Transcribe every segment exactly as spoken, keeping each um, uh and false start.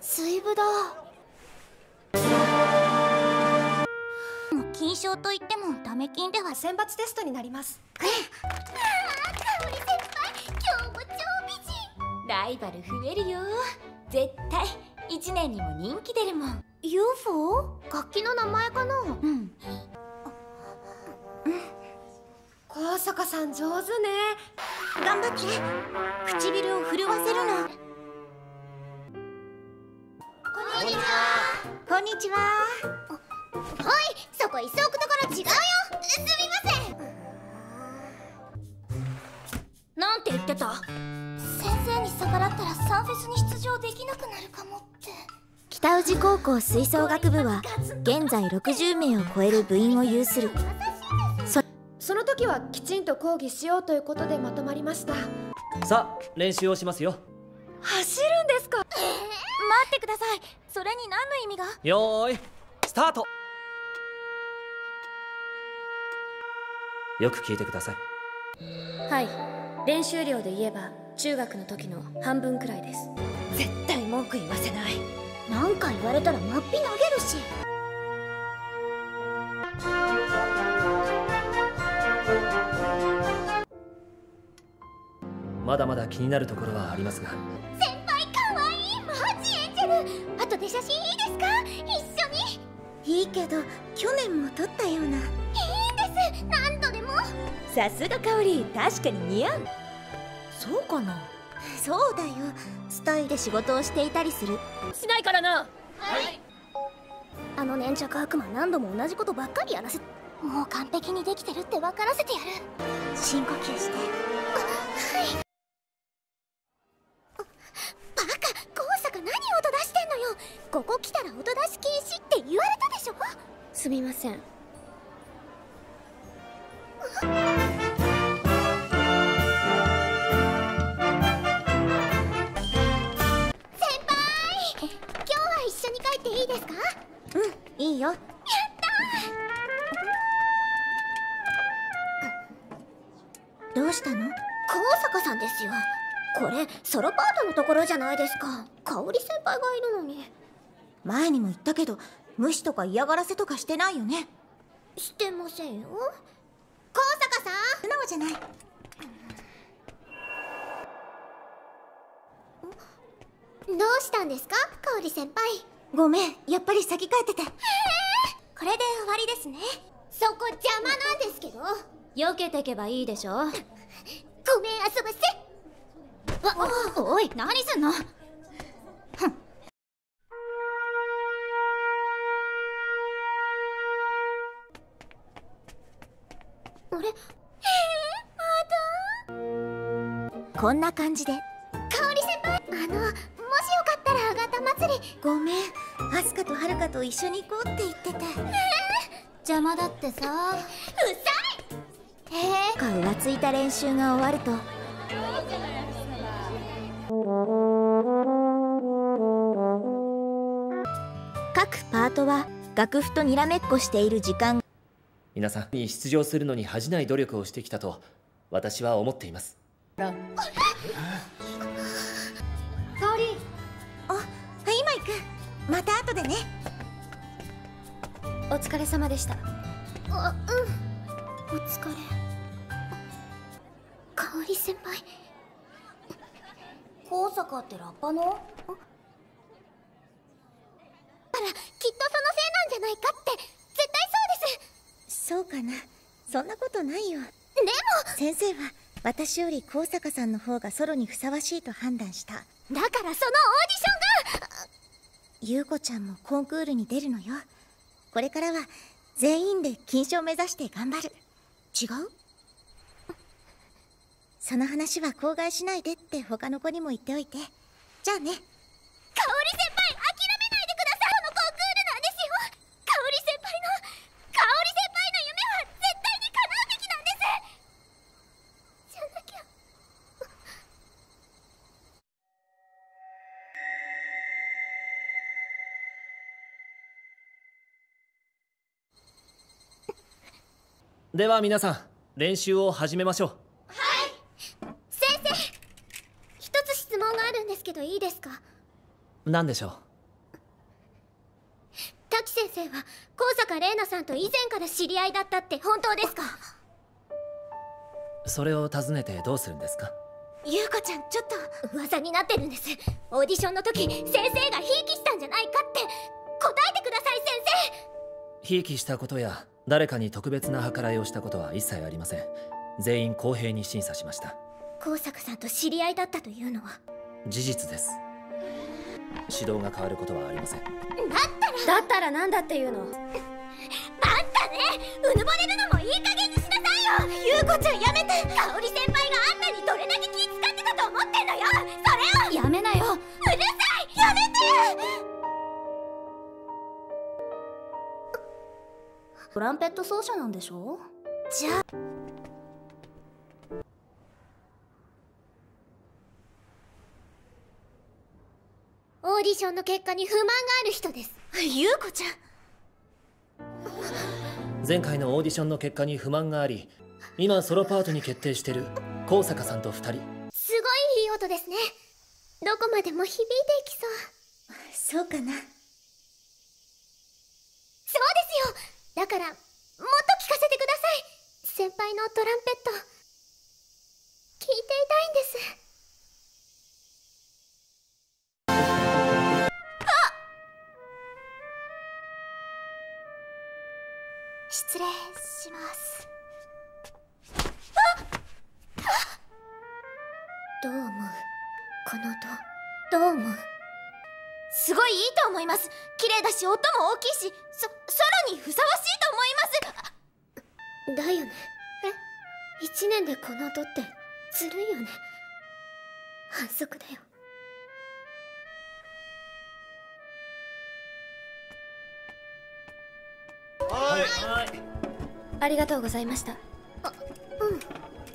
水部だ。 金賞といってもダメ金では選抜テストになります。 ああ、香織先輩、今日も超美人。ライバル増えるよ。絶対いちねんにも人気出るもん。 ユーフォー？ 楽器の名前かな。 うん。 高坂さん上手ね。 頑張って。唇を震わせるの。 こんにちは。 こんにちは。 おい、そこ椅子置くところ違うよ。すみません。 なんて言ってた？先生に逆らったらサンフェスに出場できなくなるかもって。 北宇治高校吹奏楽部は現在ろくじゅうめいを超える部員を有する。そその時はきちんと講義しようということでまとまりました。 さあ練習をしますよ。 走るんですか？ えー、待ってください。それに何の意味が？ よーいスタート。よく聞いてください。 はい、練習量で言えば中学の時の半分くらいです。絶対文句言わせない。 なんか言われたらまっぴ投げるし。 まだまだ気になるところはありますが。 先輩かわいい。マジエンジェル。後で写真いいですか？一緒に。 いいけど去年も撮ったような。 いいんです、何度でも。 さすが香織、確かに似合う。 そうかな。 そうだよ、スタイで仕事をしていたりする。 しないからな。 はい。あの粘着悪魔何度も同じことばっかりやらせ。もう完璧にできてるって分からせてやる。 深呼吸して。 はい。バカ、高坂何音出してんのよ。ここ来たら音出し禁止って言われたでしょ。 すみません。 先輩、今日は一緒に帰っていいですか？ うん、いいよ。 やったどうしたの？ 高坂さんですよ。これソロパートのところじゃないですか。香織先輩がいるのに。 前にも言ったけど無視とか嫌がらせとかしてないよね。 してませんよ。高坂さん、 素直じゃない。 どうしたんですか、香織先輩。 ごめん、やっぱり先帰ってて。 へえ、これで終わりですね。そこ邪魔なんですけど。 避けてけばいいでしょ。 ごめん、遊ばせ。 わ、おい、何すんの。 あれ？えー、まだこんな感じで。 香織先輩、あの、もしよかったらあがた祭り。 ごめん、アスカとはるかと一緒に行こうって言ってて。 邪魔だってさ。 うさい。 へえ。か浮ついた練習が終わると各パートは楽譜とにらめっこしている時間。 皆さんに出場するのに恥じない努力をしてきたと私は思っています。 香織。 あ、今行く。また後でね。 お疲れ様でした。 あ、うん。お疲れ。香織先輩。高坂ってラッパの？あら、きっとそのせいなんじゃないかって。絶対そうです。 そうかな。そんなことないよ。でも先生は私より高坂さんの方がソロにふさわしいと判断した。 だからそのオーディションが。 優子ちゃんもコンクールに出るのよ。これからは全員で金賞目指して頑張る。違う？その話は口外しないでって他の子にも言っておいて。じゃあね。 香織先輩、諦めないでください。このコンクールなんですよ。香織先輩の香織先輩の夢は絶対に叶うべきなんです。じゃなきゃ。 では皆さん練習を始めましょう。 先生、一つ質問があるんですけどいいですか？ 何でしょ生は高坂玲奈さんと以前から知り合いだったって本当ですか？ それを尋ねてどうするんですか？ 優子ちゃん、ちょっと噂になってるんです。オーディションの時先生がひいきしたんじゃないかって。答えてください先生。 ひいきしたことや誰かに特別な計らいをしたことは一切ありません。全員公平に審査しました。 高坂さんと知り合いだったというのは事実です。指導が変わることはありません。 だったらだったらなんだっていうの？ あんたね、うぬぼれるのもいい加減にしなさいよ。優子ちゃんやめて。香織先輩があんたにどれだけ気使ってたと思ってんのよ。それをやめなよ。 うるさい、やめて。 トランペット奏者なんでしょ？ じゃあオーディションの結果に不満がある人です。 優子ちゃん。 前回のオーディションの結果に不満があり、今ソロパートに決定してる高坂さんとふたり。 すごいいい音ですね。どこまでも響いていきそう。 そうかな。 そうですよ。だからもっと聞かせてください。先輩のトランペット聞いていたいんです。失礼します。どう思う？この音どう思う？すごいいいと思います。綺麗だし音も大きいし、そソロにふさわしいと思います。だよね。え、一年でこの音ってずるいよね。反則だよ。 はいはい。 ありがとうございました。 あ、うん。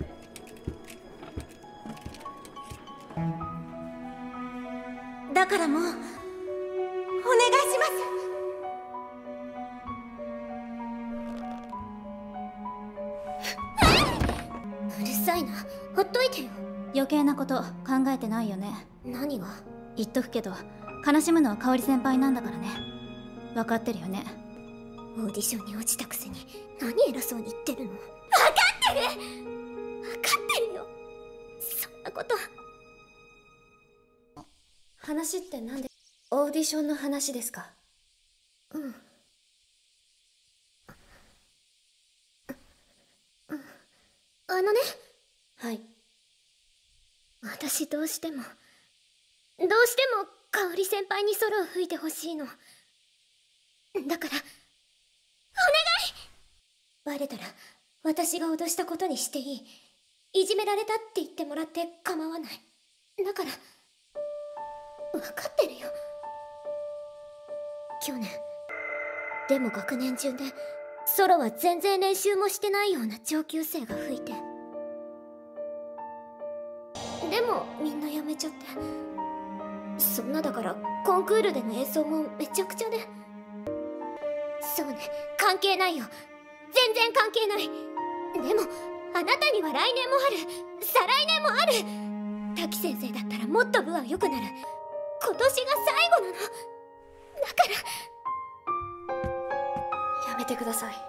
だからもうお願いします。 うるさいな、ほっといてよ。 余計なこと考えてないよね。 何が？ 言っとくけど悲しむのは香織先輩なんだからね。分かってるよね。 オーディションに落ちたくせに何偉そうに言ってるの？分かってる！分かってるよ。そんなこと話って何で？オーディションの話ですか？ うん。あのね。 はい。 私どうしてもどうしても香織先輩にソロを吹いてほしいの。だからお願い。バレたら私が脅したことにしていい。いじめられたって言ってもらって構わない。だから分かってるよ。去年でも学年中でソロは全然練習もしてないような上級生が吹いて、でもみんなやめちゃって。そんなだからコンクールでの演奏もめちゃくちゃで。そうね、関係ないよ。全然関係ない。でもあなたには来年もある、再来年もある。滝先生だったらもっと部は良くなる。今年が最後なの。だからやめてください。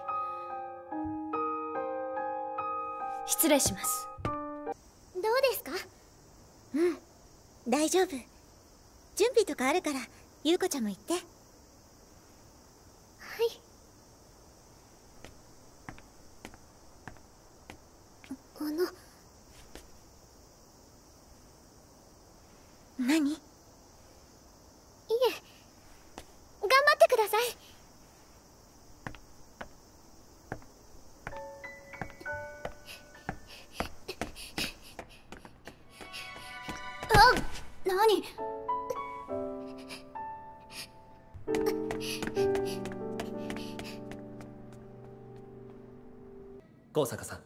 失礼します。 どうですか？ うん、大丈夫。準備とかあるから優子ちゃんも言って。 はい。あの何？ いえ、頑張ってください。 あ、何？ 高坂さん。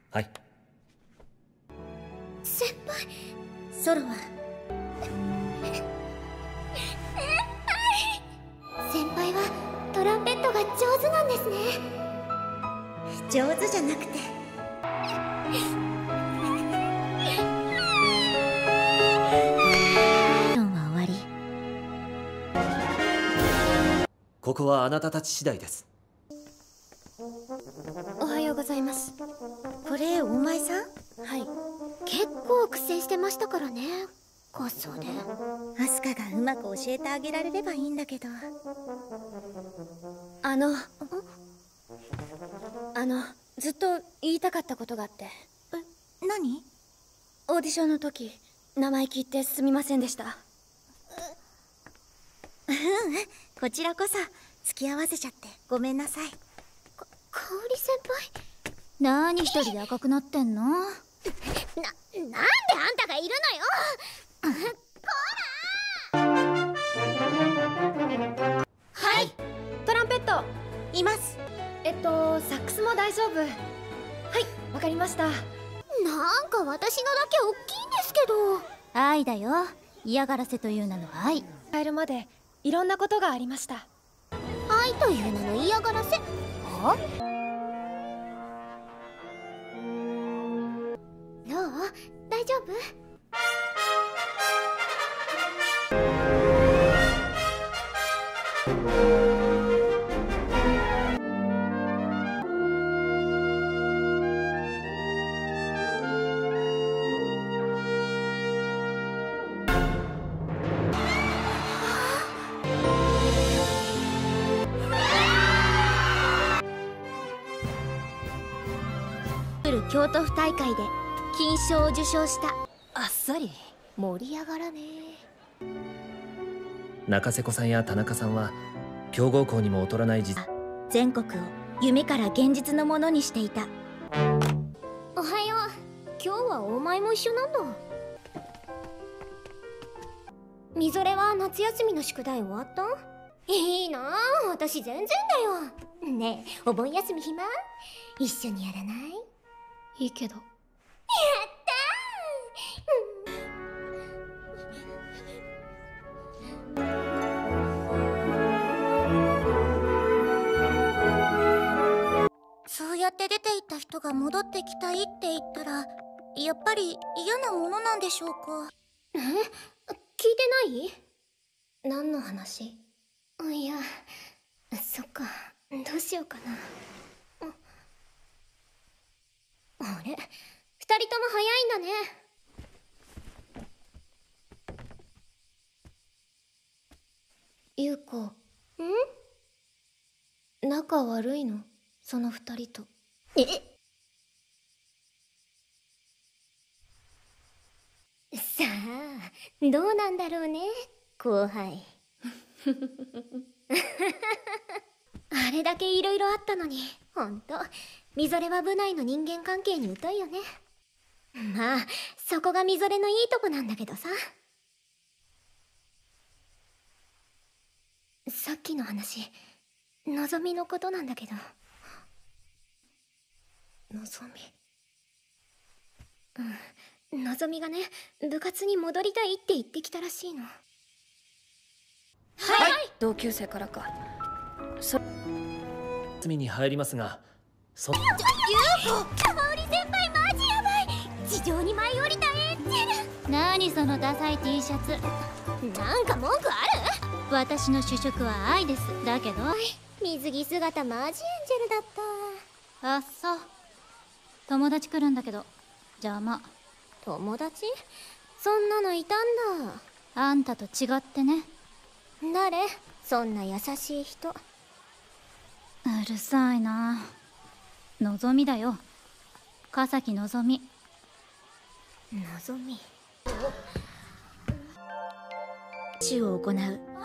はい。 先輩。 ソロは先輩はトランペットが上手なんですね。 上手じゃなくては終わり。 ここはあなたたち次第です。 おはようございます。 これお前さん？ はい。 結構苦戦してましたからね、合奏で。 アスカがうまく教えてあげられればいいんだけど。 あのあのずっと言いたかったことがあって。 え、何？ オーディションの時名前聞いてすみませんでした。 ううん、こちらこそ付き合わせちゃってごめんなさい。 か、香織先輩。 何一人で赤くなってんの？ な、なんであんたがいるのよ。 はい、トランペットいます。 えっとサックスも大丈夫。はい、わかりました。 なんか私のだけ大きいんですけど。 愛だよ。嫌がらせという名の愛。 変えるまでいろんなことがありました。 愛という名の嫌がらせ？は？どう？大丈夫？京都府大会で金賞を受賞した。 あっさり盛り上がらねえ。 中瀬子さんや田中さんは強豪校にも劣らない実全国を夢から現実のものにしていた。 おはよう。今日はお前も一緒なんだ。みぞれは夏休みの宿題終わった？いいなあ、私全然だよ。ねえ、お盆休み暇？一緒にやらない？ いいけど。やったー。そうやって出て行った人が戻ってきたいって言ったらやっぱり嫌なものなんでしょうか？ え？聞いてない？何の話？いや、そっか、どうしようかな。あれ？二人とも早いんだね。 優子。 ん？ 仲悪いの？その二人と。 え？さあ、どうなんだろうね、後輩。あれだけいろいろあったのに、ほんとみぞれは部内の人間関係に疎いよね。まあそこがみぞれのいいとこなんだけどさ。さっきの話、のぞみのことなんだけど。 のぞみ。 うん、のぞみがね、部活に戻りたいって言ってきたらしいの。 はい、同級生からか。そ休みに入りますが、そゆうこ、香織先輩マジやばい。地上に舞い降りたエンジェル。 何そのダサい T シャツ。 なんか文句ある？ 私の主食は愛です。だけど水着姿マジエンジェルだった。 あっそう。友達来るんだけど邪魔。 友達？そんなのいたんだ。 あんたと違ってね。 誰？そんな優しい人。 うるさいな。のぞみだよ。笠木のぞみ。 のぞみ。 手を行う。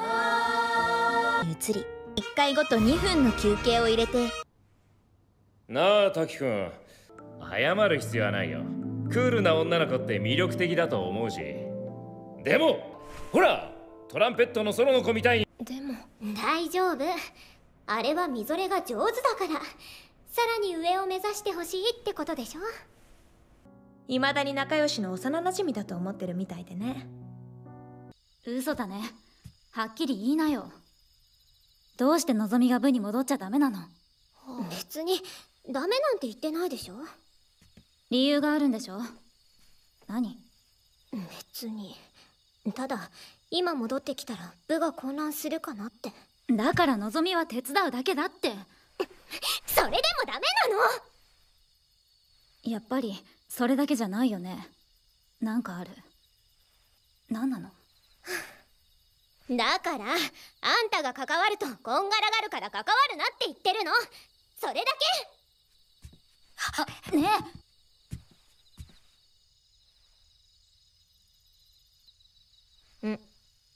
移りいっかいごとにふんの休憩を入れて。 なあ滝くん、謝る必要はないよ。クールな女の子って魅力的だと思うし。でもほら、トランペットのソロの子みたいに。 でも大丈夫。あれはみぞれが上手だから、さらに上を目指してほしいってことでしょ。 未だに仲良しの幼馴染だと思ってるみたいでね。 嘘だね。はっきり言いなよ。どうしてのぞみが部に戻っちゃダメなの？ 別にダメなんて言ってないでしょ。 理由があるんでしょ？何？ 別に。ただ今戻ってきたら部が混乱するかなって。 だからのぞみは手伝うだけだって。 それでもダメなの？ やっぱりそれだけじゃないよね。なんかある。何なの？ だからあんたが関わるとこんがらがるから関わるなって言ってるの。それだけ。あ、ねえ。ん。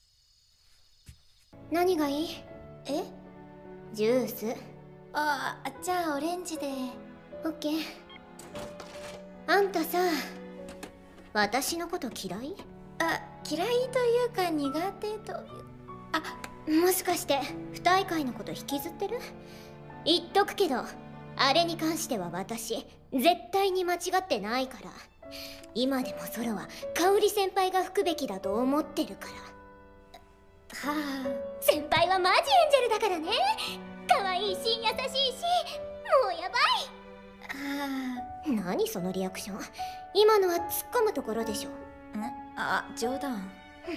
何がいい？ え？ ジュース。 ああ、じゃあオレンジで。 オッケー。あんたさ、私のこと嫌い？ あ、嫌いというか苦手という。 あ、もしかして不大会のこと引きずってる？言っとくけど、あれに関しては私絶対に間違ってないから。今でもソロは香織先輩が吹くべきだと思ってるから。はあ、先輩はマジエンジェルだからね。可愛いし優しいし、もうやばい。 ああ、何そのリアクション。今のは突っ込むところでしょ。 ん？あ、冗談。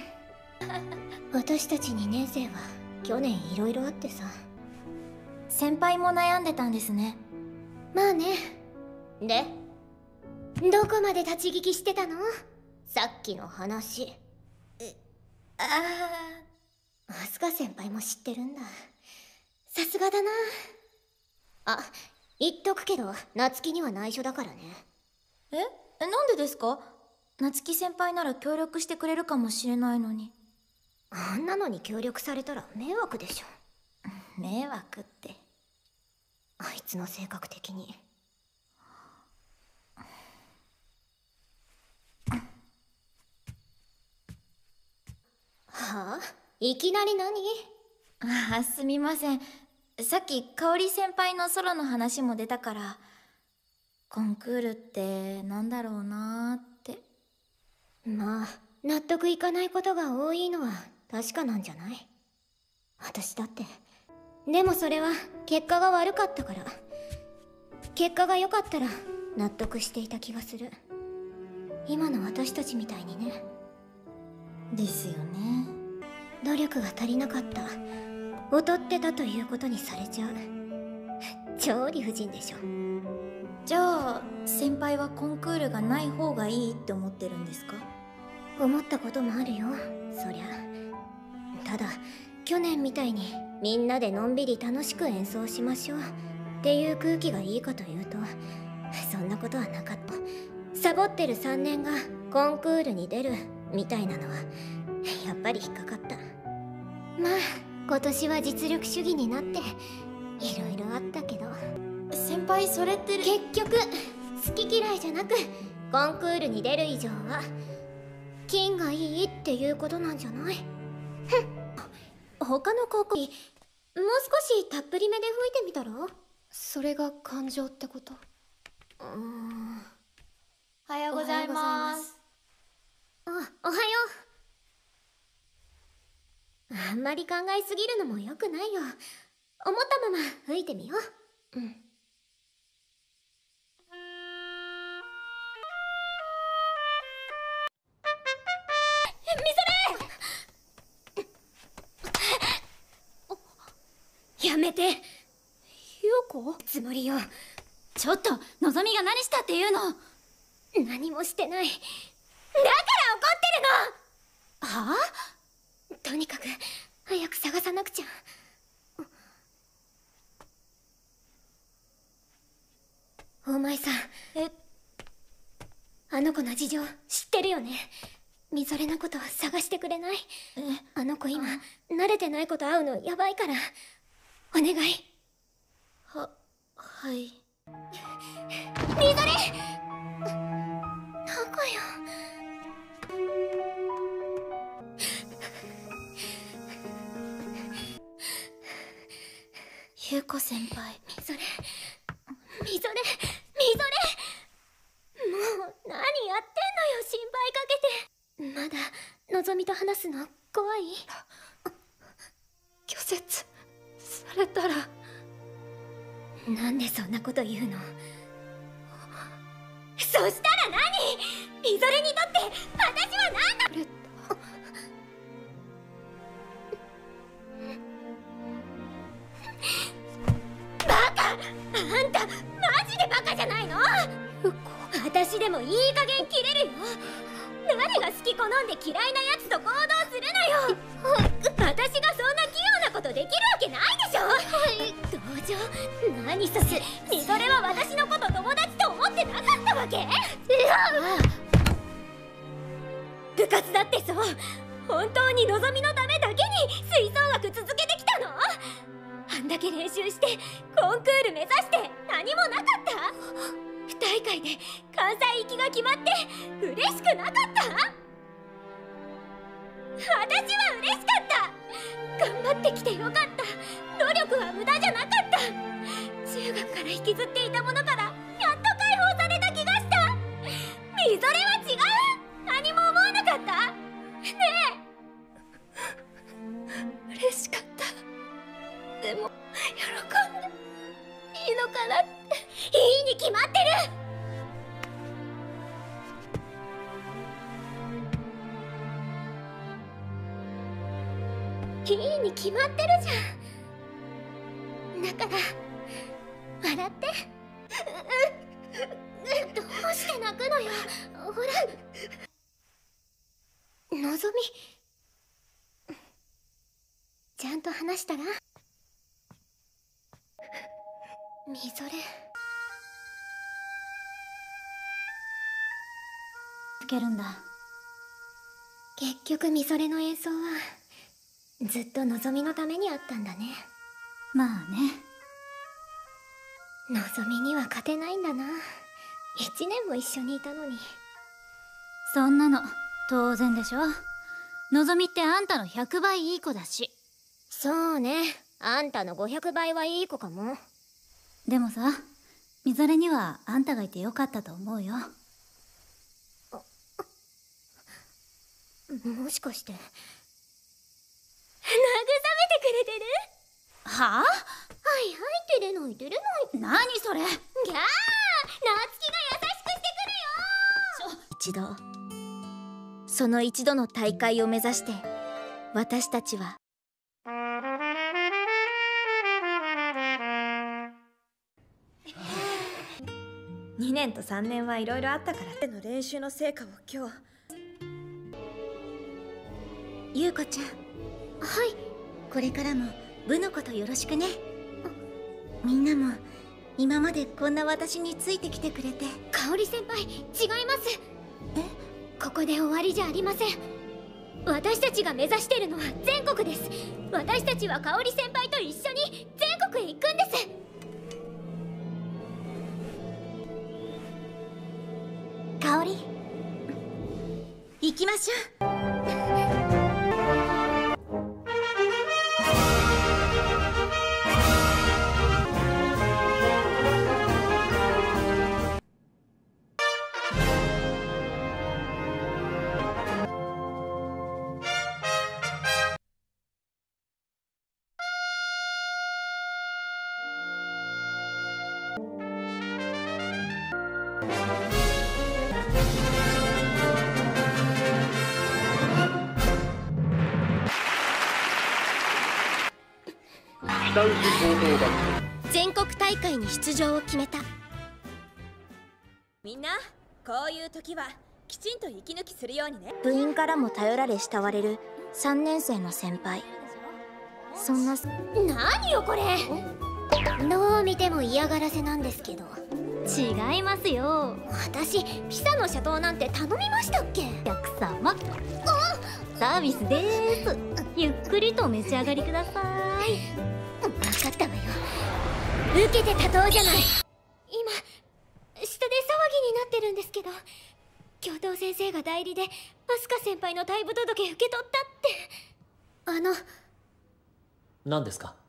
私たちにねん生は去年いろいろあってさ。 先輩も悩んでたんですね。 まあね。で、どこまで立ち聞きしてたの？さっきの話。 ああ、アスカ先輩も知ってるんだ。さすがだな。あ、言っとくけど夏希には内緒だからね。 え？なんでですか？夏希先輩なら協力してくれるかもしれないのに。 あんなのに協力されたら迷惑でしょ。迷惑って。 あいつの性格的に。はあ？いきなり何？ ああ、すみません。さっき香織先輩のソロの話も出たから、コンクールってなんだろうなーって。 まあ納得いかないことが多いのは確かなんじゃない？私だって。でもそれは結果が悪かったから。結果が良かったら納得していた気がする。今の私たちみたいにね。 ですよね。 努力が足りなかった、劣ってたということにされちゃう。超理不尽でしょ。 じゃあ先輩はコンクールがない方がいいって思ってるんですか？ 思ったこともあるよ、そりゃ。ただ去年みたいにみんなでのんびり楽しく演奏しましょうっていう空気がいいかというと、そんなことはなかった。サボってるさんねんがコンクールに出るみたいなのはやっぱり引っかかった。まあ今年は実力主義になっていろいろあったけど。 先輩それって結局好き嫌いじゃなくコンクールに出る以上は金がいいっていうことなんじゃない？ふん。他の高校にもう少したっぷりめで吹いてみたら？それが感情ってこと？うーん。 おはようございます。 あ、おはよう。あんまり考えすぎるのも良くないよ。思ったまま吹いてみよう。うん。やめて。優子？つもりよ。 ちょっとのぞみが何したっていうの？ 何もしてない。だから怒ってるの。はあ？とにかく早く探さなくちゃ。お前さん、 え、 あの子の事情知ってるよね？みぞれのこと探してくれない？ え、 あの子今慣れてない子と会うのやばいから、お願い。 は、はい。 みぞれ！なんかよ。 優子先輩。 みぞれ、みぞれ、みぞれ。もう何よ。 話すの怖い？ 拒絶されたら。 なんでそんなこと言うの？そしたら何？みぞれにとって私は何だ？バカ！あんたマジでバカじゃないの？私でもいい加減切れるよ。誰が好き好んで嫌いなやつと行動するのよ。私がそんな器用なことできるわけないでしょ。同情？何それ？みぞれは私のこと友達と思ってなかったわけ？部活だってそう、本当にのぞみのためだけに吹奏楽続けてきたの？あんだけ練習してコンクール目指して何もなかった？大会で関西行きが決まって嬉しくなかった？私は嬉しかった。頑張ってきてよかった。努力は無駄じゃなかった。中学から引きずっていたものからやっと解放された気がした。みぞれは違う。何も思わなかった？ねえ。嬉しかった。でも喜んでいいのかなって。 いいに決まってる。いいに決まってるじゃん。だから笑って。どうして泣くのよ。ほら、のぞみ、ちゃんと話したら？みぞれつけるんだ。 結局みぞれの演奏はずっとのぞみのためにあったんだね。 まあね。 のぞみには勝てないんだな。一年も一緒にいたのに。 そんなの当然でしょ。のぞみってあんたのひゃくばいいい子だし。 そうね、あんたのごひゃくばいはいい子かも。 でもさ、みぞれにはあんたがいてよかったと思うよ。 もしかして慰めてくれてる？ はあ？ はいはい、てれないてれない。 何それ？ ギャー、なつきが優しくしてくるよ。 一度、その一度の大会を目指して私たちはにねんとさんねんはいろいろあったからの練習の成果を今日。 ゆうこちゃん、 はい、 これからも部のことよろしくね。みんなも今までこんな私についてきてくれて。 香織先輩、違います。え？ここで終わりじゃありません。私たちが目指してるのは全国です。私たちは香織先輩と一緒に全国へ行くんです。 香織、行きましょう。 全国大会に出場を決めた。 みんな、こういう時はきちんと息抜きするようにね。 部員からも頼られ慕われるさんねん生の先輩。そんな。 何よこれ。どう見ても嫌がらせなんですけど。 違いますよ。 私ピサのシャトーなんて頼みましたっけ？ お客様、サービスでーす。ゆっくりとお召し上がりください。 分かったわよ。受けて立とうじゃない。今下で騒ぎになってるんですけど、教頭先生が代理でアスカ先輩の退部届受け取ったって。あの何ですか？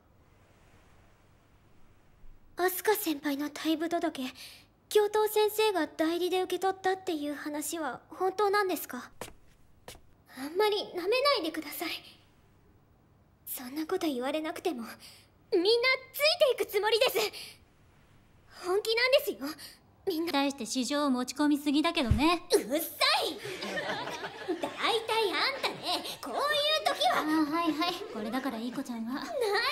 アスカ先輩の退部届、教頭先生が代理で受け取ったっていう話は本当なんですか？ あんまり舐めないでください。そんなこと言われなくてもみんなついていくつもりです。本気なんですよ。みんな対して市場を持ち込みすぎだけどね。 うっさい。だいたいあんたね、こういう時は。 ああ、はいはい、これだからいい子ちゃんは。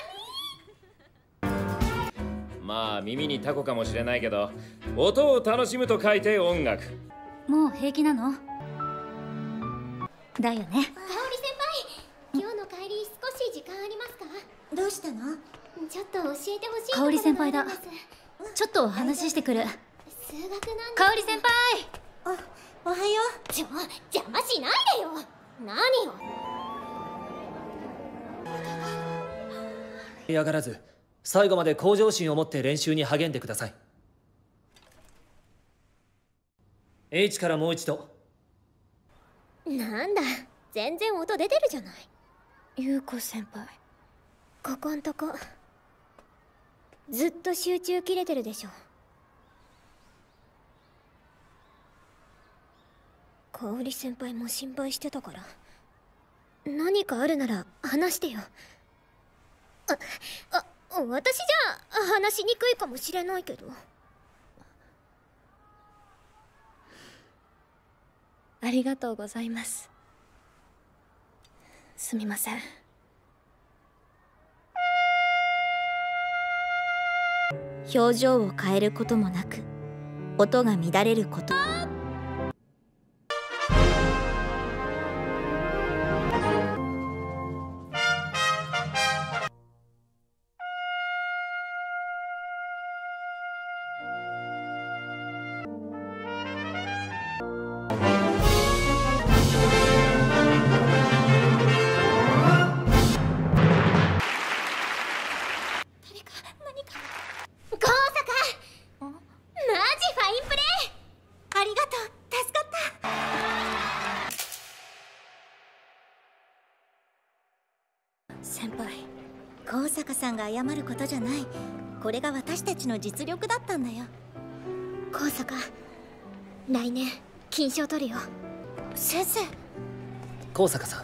まあ耳にタコかもしれないけど、音を楽しむと書いて音楽。 もう平気なのだよね。 香織先輩、今日の帰り少し時間ありますか？ どうしたの？ ちょっと教えてほしいこと香織先輩だ。 があるんです。 ちょっとお話ししてくる。 数学なんです。 香織先輩。 あ、おはよう。 ちょ、邪魔しないでよ。何よ。 嫌がらず最後まで向上心を持って練習に励んでください。 H からもう一度。 なんだ、全然音出てるじゃない。 優子先輩、 ここんとこずっと集中切れてるでしょ。香織先輩も心配してたから、何かあるなら話してよ。あ、あ、私じゃ話しにくいかもしれないけど。 ありがとうございます。すみません。 表情を変えることもなく、音が乱れること。 先輩、 高坂さんが謝ることじゃない。これが私たちの実力だったんだよ。 高坂、来年金賞取るよ。 先生。 高坂さん。 はい。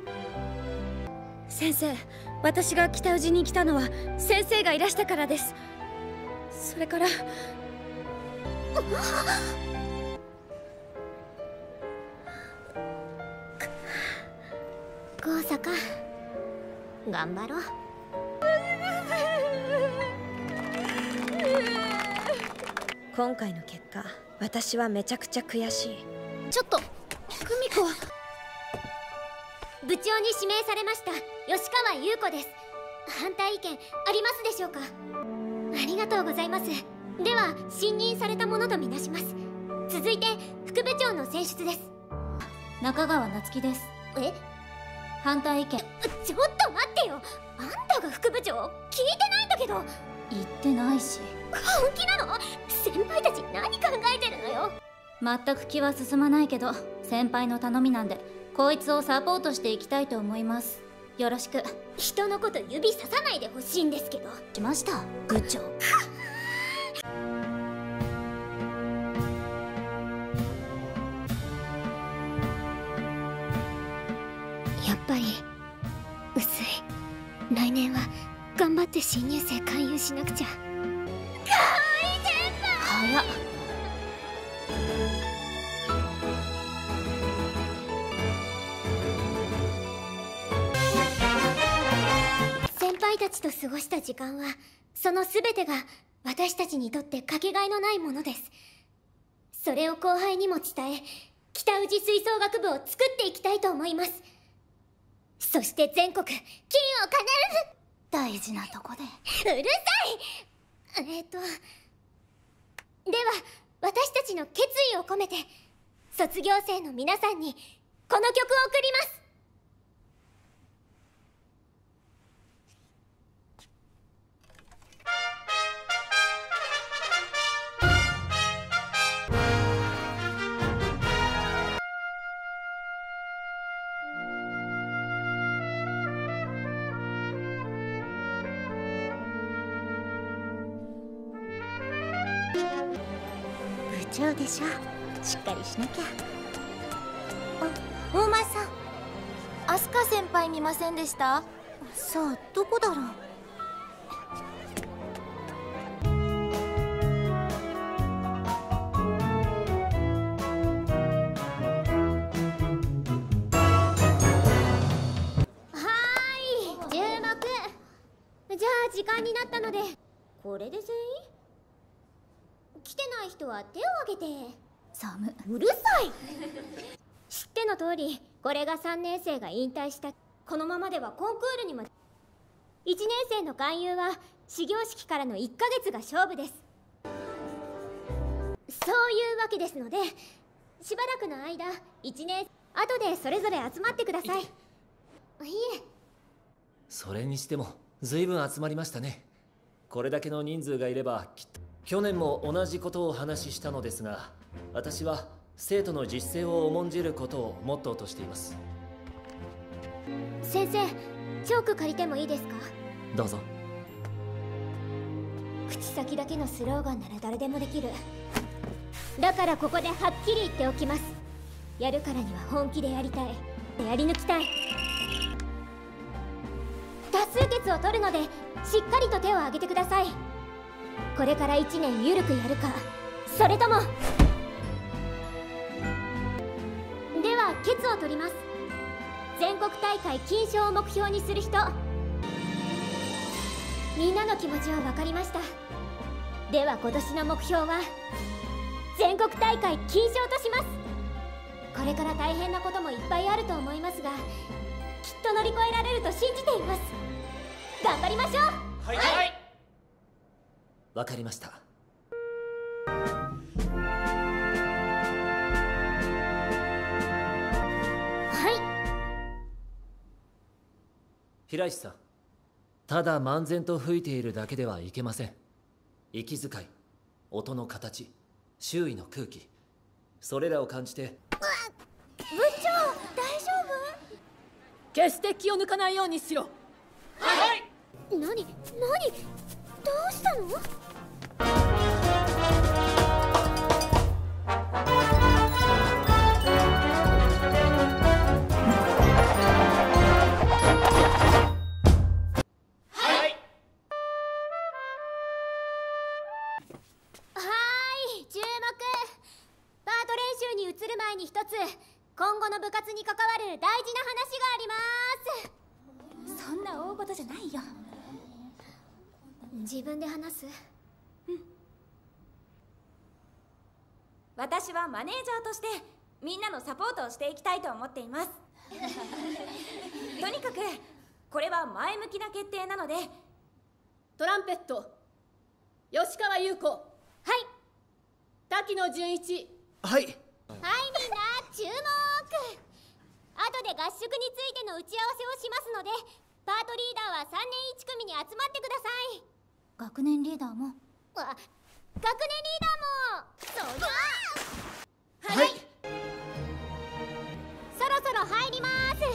先生、私が北宇治に来たのは先生がいらしたからです。それから高坂、頑張ろう。 今回の結果、私はめちゃくちゃ悔しい。 ちょっと、久美子。部長に指名されました吉川優子です。反対意見ありますでしょうか？ありがとうございます。では信任されたものとみなします。続いて副部長の選出です。 中川夏樹です。 え？ 反対意見。 ちょっと待ってよ。あんたが副部長？聞いてないんだけど。 言ってないし。 本気なの？先輩たち何考えてるのよ。 全く気は進まないけど、先輩の頼みなんでこいつをサポートしていきたいと思います。よろしく。 人のこと指ささないでほしいんですけど。 しました、部長。 やっぱり薄い。来年は頑張って新入生勧誘しなくちゃ。かわいい先輩。 早っ。 先輩たちと過ごした時間は、その全てが私たちにとってかけがえのないものです。それを後輩にも伝え、北宇治吹奏楽部を作っていきたいと思います。そして全国金を必ず。 大事なとこで。 うるさい。えっとでは私たちの決意を込めて卒業生の皆さんにこの曲を送ります。 部長でしょ。しっかりしなきゃ。あ、 大前さん、 アスカ先輩見ませんでした？ さあどこだろう。 じゃあ時間になったので、これで全員？来てない人は手を挙げて。 寒。 うるさい知っての通り、これがさんねん生が引退した。このままではコンクールにも。いちねん生の勧誘は始業式からのいっかげつが勝負です。そういうわけですので、しばらくの間いちねん後でそれぞれ集まってください。いいえ。 それにしても随分集まりましたね。これだけの人数がいればきっと。去年も同じことをお話ししたのですが、私は生徒の実践を重んじることをモットーとしています。 先生、チョーク借りてもいいですか？ どうぞ。 口先だけのスローガンなら誰でもできる。だからここではっきり言っておきます。やるからには本気でやりたい。やり抜きたい。多数決を取るので、しっかりと手を挙げてください。これからいちねんゆるくやるか、それとも。では決を取ります。全国大会金賞を目標にする人。みんなの気持ちは分かりました。では今年の目標は全国大会金賞とします。これから大変なこともいっぱいあると思いますが、きっと乗り越えられると信じています。頑張りましょう。 はい、はい、 わかりました。 はい。 平石さん、ただ漫然と吹いているだけではいけません。息遣い、音の形、周囲の空気、それらを感じて。 部長、大丈夫？ 決して気を抜かないようにしろ。 はいはい。 何？何？どうしたの？に移る前に一つ、今後の部活に関わる大事な話があります。 そんな大事じゃないよ。 自分で話す？ うん。私はマネージャーとしてみんなのサポートをしていきたいと思っています。とにかくこれは前向きな決定なので。 トランペット吉川優子。はい。滝野純一。 はい。 はい、みんな注目。後で合宿についての打ち合わせをしますので、パートリーダーはさんねんいち組に集まってください。 学年リーダーも。 あ、学年リーダーも。そりゃ。 はい、はい、 そろそろ入ります。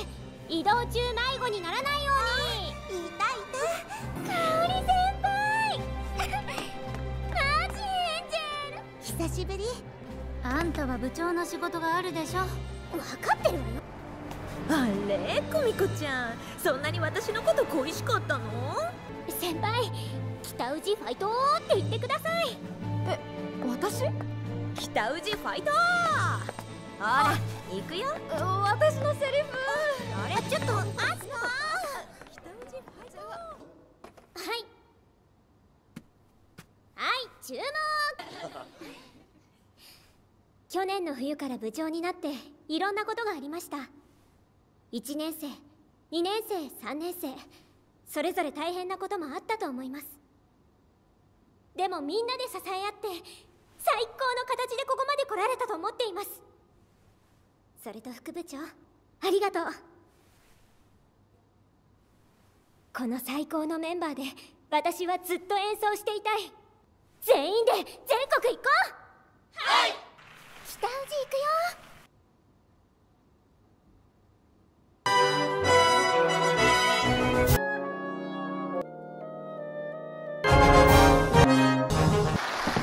移動中迷子にならないように。 いたいた。 香織先輩。マジエンジェル。 久しぶり。 あんたは部長の仕事があるでしょ。 分かってるわよ。 あれ、久美子ちゃん、そんなに私のこと恋しかったの？ 先輩、北宇治ファイトーって言ってください。 え、私？北宇治ファイトー。ほら、行くよ。私のセリフ。あれ、ちょっと、アスカ。北宇治ファイトー。 はい。はい、注目。去年の冬から部長になっていろんなことがありました。いちねん生、にねん生、さんねん生、それぞれ大変なこともあったと思います。でもみんなで支え合って最高の形でここまで来られたと思っています。それと副部長、ありがとう。この最高のメンバーで私はずっと演奏していたい。全員で全国行こう。はい。北宇治行くよ。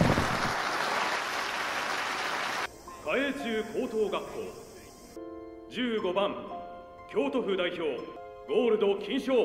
嘉永中高等学校じゅうごばん京都府代表ゴールド金賞。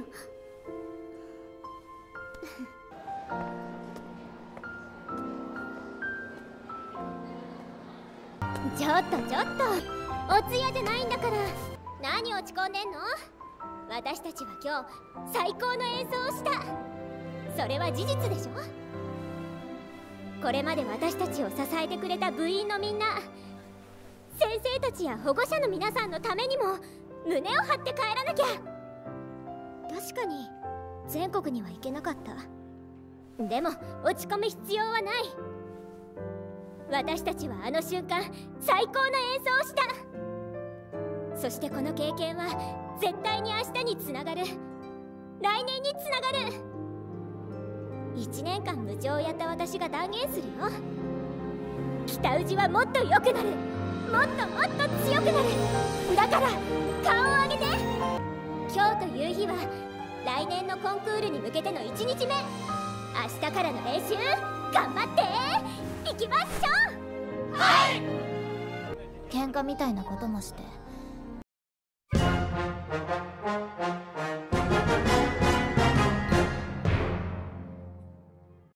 ちょっとちょっと、お通夜じゃないんだから。何落ち込んでんの？私たちは今日最高の演奏をした。それは事実でしょ。これまで私たちを支えてくれた部員のみんな、先生たちや保護者の皆さんのためにも胸を張って帰らなきゃ。確かに全国には行けなかった。でも落ち込む必要はない。私たちはあの瞬間最高の演奏をした。そしてこの経験は絶対に明日につながる、来年につながる。いちねんかん部長をやった私が断言するよ。北宇治はもっと良くなる、もっともっと強くなる。だから顔を上げて。今日という日は来年のコンクールに向けてのいちにちめ。明日からの練習頑張っていきましょう。はい。 喧嘩みたいなこともして